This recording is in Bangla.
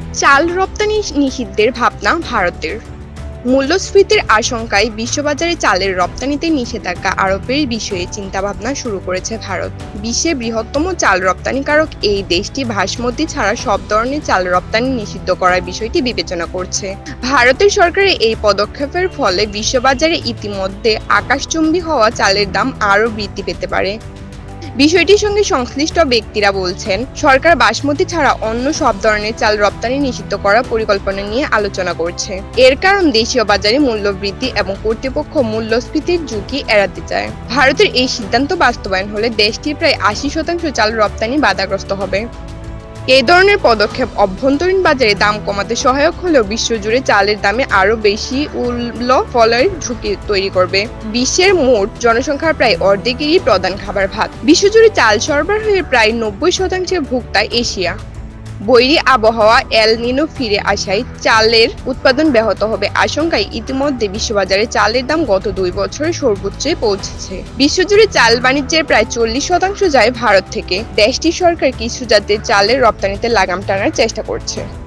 চাল রপ্তানি নিষিদ্ধের ভাবনা ভারতের। মূল্যস্ফীতির আশঙ্কায় বিশ্ববাজারে চালের রপ্তানিতে নিষেধাজ্ঞা আরোপের বিষয়ে চিন্তাভাবনা শুরু করেছে ভারত। বিশ্বের বৃহত্তম চাল রপ্তানিকারক এই দেশটি বাসমতি ছাড়া সব ধরনের চাল রপ্তানি নিষিদ্ধ করার বিষয়টি বিবেচনা করছে। ভারতের সরকারের এই পদক্ষেপের ফলে বিশ্ববাজারে ইতিমধ্যে আকাশচুম্বী হওয়া চালের দাম আরও বৃদ্ধি পেতে পারে। বিষয়টির সঙ্গে সংশ্লিষ্ট ব্যক্তিরা বলছেন, সরকার বাসমতি ছাড়া অন্য সব ধরনের চাল রপ্তানি নিষিদ্ধ করার পরিকল্পনা নিয়ে আলোচনা করছে। এর কারণ দেশীয় বাজারে মূল্য বৃদ্ধি এবং কর্তৃপক্ষ মূল্যস্ফীতির ঝুঁকি এড়াতে চায়। ভারতের এই সিদ্ধান্ত বাস্তবায়ন হলে দেশটির প্রায় 80% চাল রপ্তানি বাধাগ্রস্ত হবে। এই ধরনের পদক্ষেপ অভ্যন্তরীণ বাজারে দাম কমাতে সহায়ক হলেও বিশ্বজুড়ে চালের দামে আরও বেশি ফলের ঝুঁকি তৈরি করবে। বিশ্বের মোট জনসংখ্যার প্রায় অর্ধেকেরই প্রধান খাবার ভাত। বিশ্বজুড়ে চাল সরবরাহের প্রায় 90% ভোক্তা এশিয়া। বৈরী আবহাওয়া এল নিনো ফিরে আসায় চালের উৎপাদন ব্যাহত হবে আশঙ্কায় ইতিমধ্যে বিশ্ববাজারে চালের দাম গত 2 বছরে সর্বোচ্চে পৌঁছেছে। বিশ্বজুড়ে চাল বাণিজ্যের প্রায় 40% যায় ভারত থেকে। দেশটির সরকার কিছু জাতের চালের রপ্তানিতে লাগাম টানার চেষ্টা করছে।